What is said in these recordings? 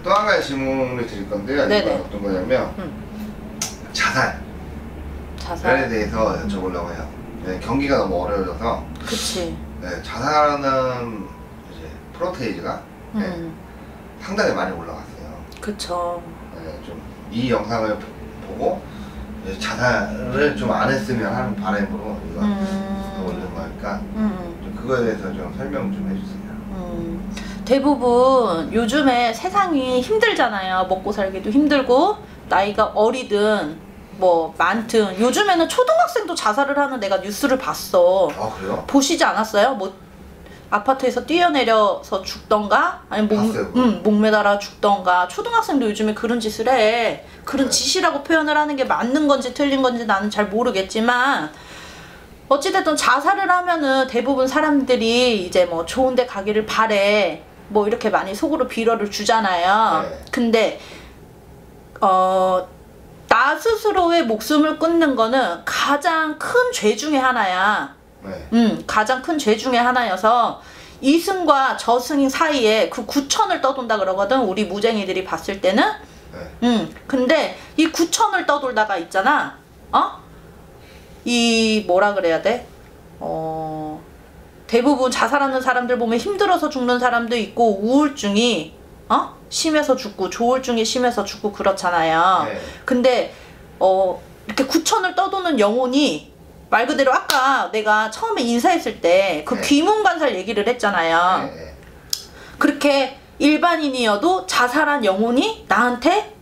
또 한 가지 질문을 드릴 건데요. 이건 어떤 거냐면 자살에 대해서 여쭤보려고 해요. 네, 경기가 너무 어려워져서. 그치. 네, 자살하는 이제 프로테이지가 네, 상당히 많이 올라갔어요. 그쵸. 네, 좀 이 영상을 보고 이제 자살을 좀 안 했으면 하는 바람으로 이거 올린 거니까 좀 그거에 대해서 좀 설명 좀 해주세요. 대부분 요즘에 세상이 힘들잖아요. 먹고 살기도 힘들고 나이가 어리든 뭐 많든 요즘에는 초등학생도 자살을 하는 내가 뉴스를 봤어. 아 그래요? 보시지 않았어요? 뭐 아파트에서 뛰어내려서 죽던가 아니면 목 매달아 죽던가. 초등학생도 요즘에 그런 짓을 해. 그런 짓이라고 표현을 하는 게 맞는 건지 틀린 건지 나는 잘 모르겠지만 어찌됐든 자살을 하면은 대부분 사람들이 이제 뭐 좋은 데 가기를 바래 뭐 이렇게 많이 속으로 빌어를 주잖아요. 근데 나 스스로의 목숨을 끊는 거는 가장 큰 죄 중에 하나야. 가장 큰 죄 중에 하나여서 이승과 저승 사이에 그 구천을 떠돈다 그러거든. 우리 무쟁이들이 봤을 때는. 근데 이 구천을 떠돌다가 있잖아. 이 뭐라 그래야 돼? 대부분 자살하는 사람들 보면 힘들어서 죽는 사람도 있고 우울증이 심해서 죽고 조울증이 심해서 죽고 그렇잖아요. 근데 이렇게 구천을 떠도는 영혼이 말 그대로 아까 내가 처음에 인사했을 때 그 귀문관살 얘기를 했잖아요. 그렇게 일반인이어도 자살한 영혼이 나한테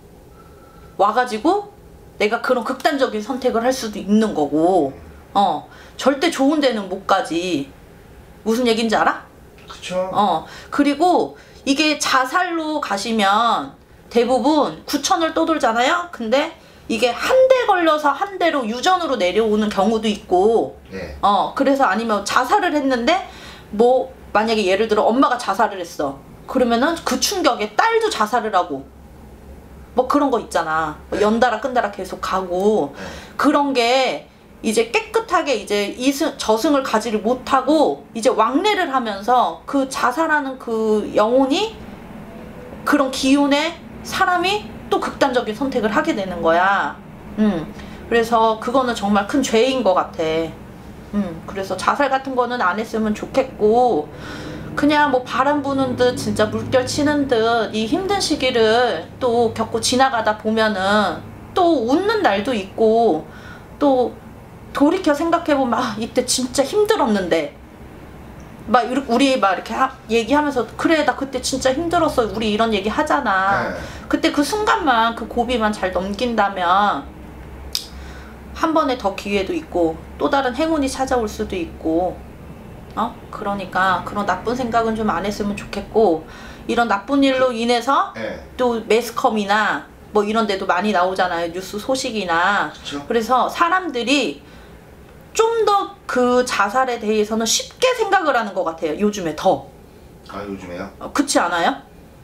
와가지고 내가 그런 극단적인 선택을 할 수도 있는 거고 절대 좋은 데는 못 가지. 무슨 얘기인지 알아? 그쵸. 그리고 이게 자살로 가시면 대부분 구천을 떠돌잖아요. 근데 이게 한 대 걸려서 한 대로 유전으로 내려오는 경우도 있고 그래서 아니면 자살을 했는데 뭐 만약에 예를 들어 엄마가 자살을 했어. 그러면은 그 충격에 딸도 자살을 하고 뭐 그런 거 있잖아. 연달아 끈달아 계속 가고 그런 게 이제 깨끗하게 이제 저승을 가지를 못하고 이제 왕래를 하면서 그 자살하는 그 영혼이 그런 기운에 사람이 또 극단적인 선택을 하게 되는 거야. 그래서 그거는 정말 큰 죄인 것 같아. 그래서 자살 같은 거는 안 했으면 좋겠고 그냥 뭐 바람 부는 듯 진짜 물결 치는 듯 이 힘든 시기를 또 겪고 지나가다 보면은 또 웃는 날도 있고 또 돌이켜 생각해보면 이때 진짜 힘들었는데 막 우리 막 이렇게 얘기하면서 그래 나 그때 진짜 힘들었어 우리 이런 얘기 하잖아. 그때 그 순간만 그 고비만 잘 넘긴다면 한 번에 더 기회도 있고 또 다른 행운이 찾아올 수도 있고 그러니까 그런 나쁜 생각은 좀 안 했으면 좋겠고 이런 나쁜 일로 인해서 또 매스컴이나 뭐 이런 데도 많이 나오잖아요. 뉴스 소식이나. 그래서 사람들이 좀 더 그 자살에 대해서는 쉽게 생각을 하는 것 같아요. 요즘에 더. 요즘에요? 그렇지 않아요?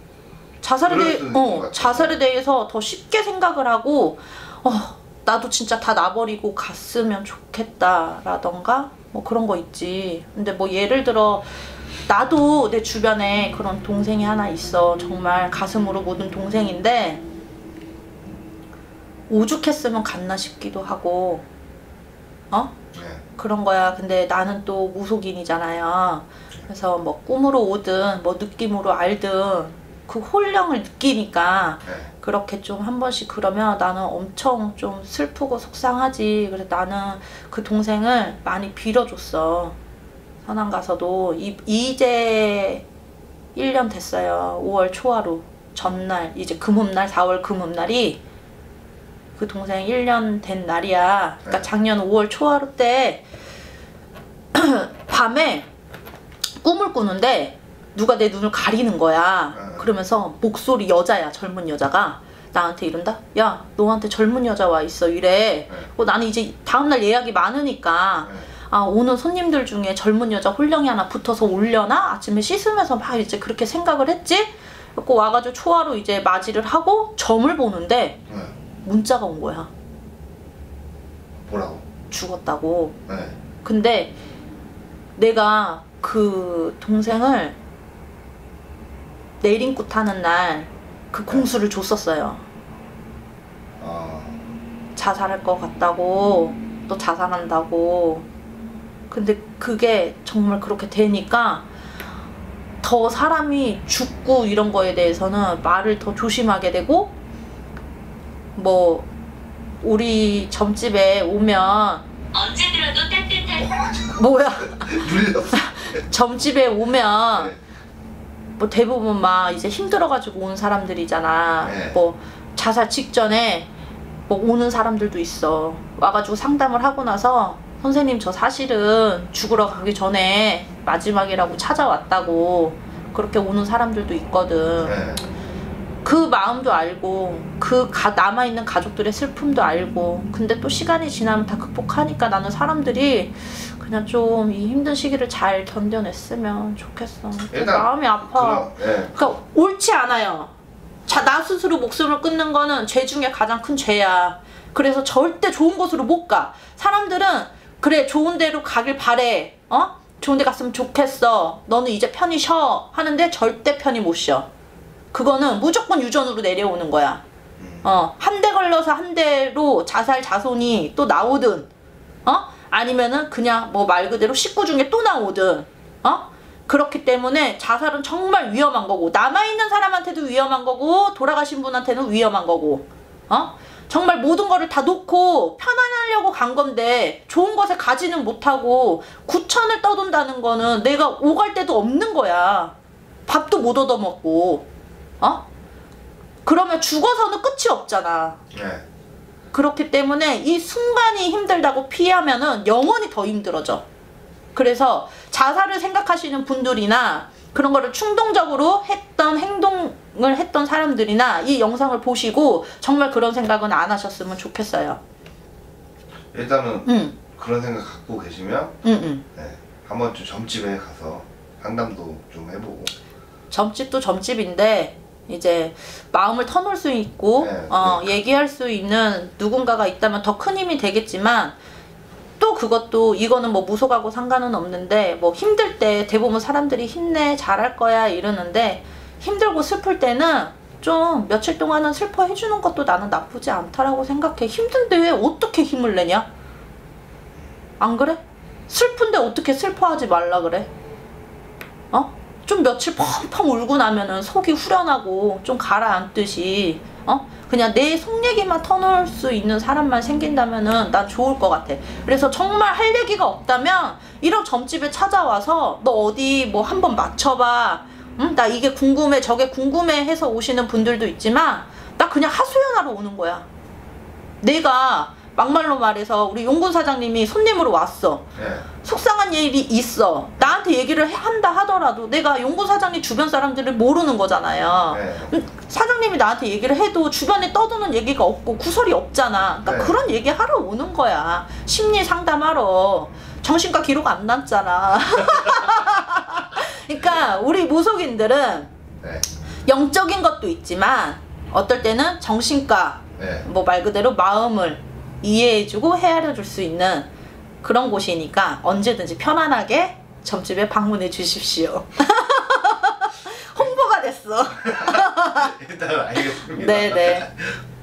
자살에 대해서 더 쉽게 생각을 하고 나도 진짜 다 놔버리고 갔으면 좋겠다 라던가 뭐 그런 거 있지. 근데 뭐 예를 들어 나도 내 주변에 그런 동생이 하나 있어. 정말 가슴으로 묻은 동생인데 오죽했으면 갔나 싶기도 하고 그런 거야. 근데 나는 또 무속인이잖아요. 그래서 뭐 꿈으로 오든 뭐 느낌으로 알든 그 혼령을 느끼니까 그렇게 좀 한 번씩 그러면 나는 엄청 좀 슬프고 속상하지. 그래서 나는 그 동생을 많이 빌어줬어. 선안 가서도 이제 1년 됐어요. 5월 초하루 전날 이제 금음날 4월 금음날이 그 동생 1년 된 날이야. 그러니까 작년 5월 초하루 때 밤에 꿈을 꾸는데 누가 내 눈을 가리는 거야. 그러면서 목소리 여자야. 젊은 여자가 나한테 이런다. 야 너한테 젊은 여자 와 있어 이래. 나는 이제 다음날 예약이 많으니까 오는 손님들 중에 젊은 여자 홀령이 하나 붙어서 올려나? 아침에 씻으면서 막 이제 그렇게 생각을 했지. 그래서 와가지고 초하루 이제 맞이를 하고 점을 보는데 문자가 온 거야. 뭐라고? 죽었다고. 근데 내가 그 동생을 내림굿 하는 날 그 공수를 줬었어요. 자살할 것 같다고, 또 자살한다고. 근데 그게 정말 그렇게 되니까 더 사람이 죽고 이런 거에 대해서는 말을 더 조심하게 되고, 뭐 우리 점집에 오면 언제 들어도 따뜻한 뭐야 눌렸어. 점집에 오면 네. 뭐 대부분 막 이제 힘들어가지고 온 사람들이잖아. 네. 뭐 자살 직전에 뭐 오는 사람들도 있어. 와가지고 상담을 하고 나서 선생님 저 사실은 죽으러 가기 전에 마지막이라고 찾아왔다고 그렇게 오는 사람들도 있거든. 네. 그 마음도 알고 그 남아있는 가족들의 슬픔도 알고, 근데 또 시간이 지나면 다 극복하니까 나는 사람들이 그냥 좀 이 힘든 시기를 잘 견뎌냈으면 좋겠어. 일단 마음이 아파. 네. 그러니까 옳지 않아요. 나 스스로 목숨을 끊는 거는 죄 중에 가장 큰 죄야. 그래서 절대 좋은 곳으로 못 가. 사람들은 그래 좋은 데로 가길 바래. 좋은 데 갔으면 좋겠어. 너는 이제 편히 쉬어 하는데 절대 편히 못 쉬어. 그거는 무조건 유전으로 내려오는 거야. 한 대 걸려서 한 대로 자살 자손이 또 나오든, 아니면은 그냥 뭐 말 그대로 식구 중에 또 나오든, 그렇기 때문에 자살은 정말 위험한 거고, 남아있는 사람한테도 위험한 거고, 돌아가신 분한테는 위험한 거고, 정말 모든 거를 다 놓고 편안하려고 간 건데 좋은 곳에 가지는 못하고 9천을 떠돈다는 거는 내가 오갈 데도 없는 거야. 밥도 못 얻어먹고. 그러면 죽어서는 끝이 없잖아. 네. 그렇기 때문에 이 순간이 힘들다고 피하면은 영원히 더 힘들어져. 그래서 자살을 생각하시는 분들이나 그런 거를 충동적으로 했던 행동을 했던 사람들이나 이 영상을 보시고 정말 그런 생각은 안 하셨으면 좋겠어요. 일단은 그런 생각 갖고 계시면 네, 한번 좀 점집에 가서 상담도 좀 해보고. 점집도 점집인데 이제 마음을 터놓을 수 있고 얘기할 수 있는 누군가가 있다면 더 큰 힘이 되겠지만, 또 그것도 이거는 뭐 무속하고 상관은 없는데, 뭐 힘들 때 대부분 사람들이 힘내 잘할 거야 이러는데, 힘들고 슬플 때는 좀 며칠 동안은 슬퍼해 주는 것도 나는 나쁘지 않다라고 생각해. 힘든데 왜 어떻게 힘을 내냐? 안 그래? 슬픈데 어떻게 슬퍼하지 말라 그래? 좀 며칠 펑펑 울고 나면은 속이 후련하고 좀 가라앉듯이 그냥 내 속 얘기만 터놓을 수 있는 사람만 생긴다면은 난 좋을 것 같아. 그래서 정말 할 얘기가 없다면 1억 점집에 찾아와서 너 어디 뭐 한번 맞춰봐. 나 이게 궁금해 저게 궁금해 해서 오시는 분들도 있지만, 나 그냥 하소연하러 오는 거야. 내가 막말로 말해서 우리 용군 사장님이 손님으로 왔어. 네. 속상한 일이 있어. 나한테 얘기를 한다 하더라도 내가 용군 사장님 주변 사람들을 모르는 거잖아요. 네. 사장님이 나한테 얘기를 해도 주변에 떠도는 얘기가 없고 구설이 없잖아. 그러니까 네. 그런 얘기 하러 오는 거야. 심리 상담하러. 정신과 기록 안 남잖아. 그러니까 우리 무속인들은 네. 영적인 것도 있지만 어떨 때는 정신과, 네. 뭐 말 그대로 마음을 이해해주고 헤아려줄 수 있는 그런 곳이니까 언제든지 편안하게 점집에 방문해 주십시오. 홍보가 됐어. 일단 알겠습니다. 네네.